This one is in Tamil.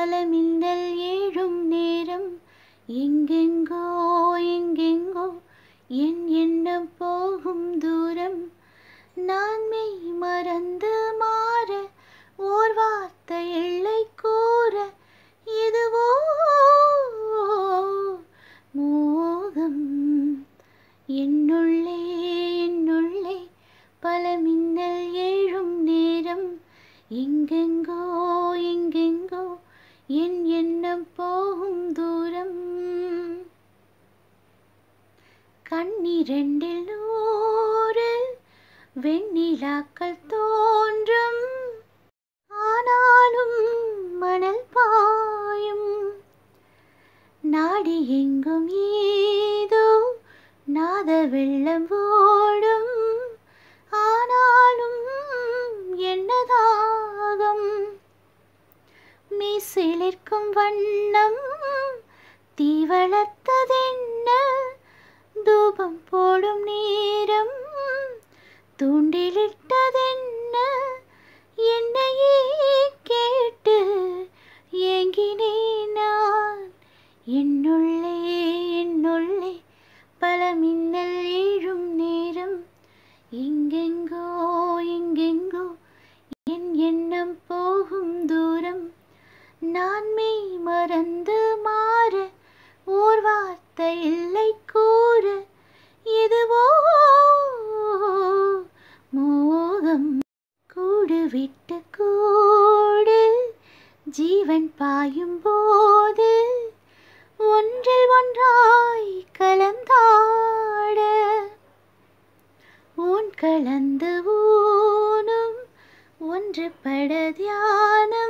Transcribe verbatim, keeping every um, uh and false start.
பல மின்னல் ஏழும் நேரம் எங்கெங்கோ எங்கெங்கோ என் எண்ணம் போகும் தூரம் நான் மெய் மறந்து மாற ஓர் வார்த்தை எல்லை கூற இதுவோ மோகம் என்னுள்ளே என்னுள்ளே பல மின்னல் ஏழும் நேரம் எங்கெங்கோ எங்கெங்கோ என் எண்ணம் போகும் தூரம் கண்ணிரண்டில் நூறு வெண்ணிலாக்கள் தோன்றும் ஆனாலும் மணல் பாயும் நாடி எங்கும் ஏதோ நாத வெள்ளம் ஓடும் ஆனாலும் என்னதாகம் மீசிலிருக்கும் வண்ணம் தீ வளர்த்ததென்ன தூபம் போடும் நேரம் தூண்டிலிட்டதென்ன என்னையே கேட்டு ஏங்கினேன் நான் என்னுள்ளே என்னுள்ளே பல மின்னல் ஏழும் நேரம் எங்கெங்கோ எங்கெங்கோ என் எண்ணம் போகும் தூரம் நான் மெய் மறந்து மாற ஓர் வார்த்தை இல்லை கூற எதுவோ மோகம் கூடு விட்டு கூடு ஜீவன் பாயும் போது ஒன்றில் ஒன்றாய் கலந்தாட ஊன் கலந்து ஊனும் ஒன்றுபட தியானம்